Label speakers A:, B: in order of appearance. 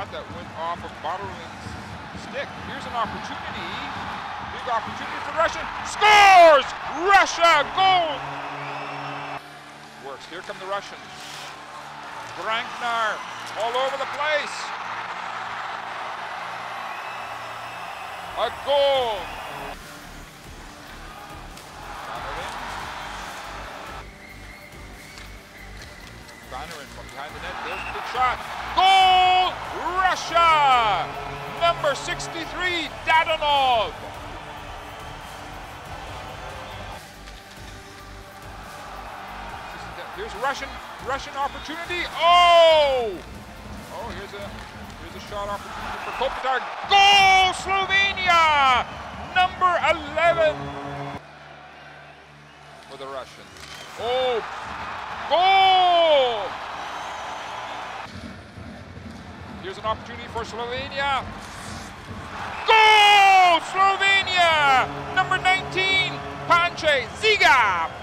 A: shot that went off of Bottlering's stick. Here's an opportunity. Big opportunity for Russia. Scores! Russia goal! Works. Here come the Russians. Granknar all over the place. A goal. Banner in from behind the net. There's a big shot. Goal! Russia! Number 63, Dadonov. Here's a Russian opportunity. Oh! Oh, here's a shot opportunity for Kopitar. Goal! Slovenia! Number 11 for the Russians. Oh! Goal! Here's an opportunity for Slovenia. Goal! Slovenia! Number 19, Panche Ziga!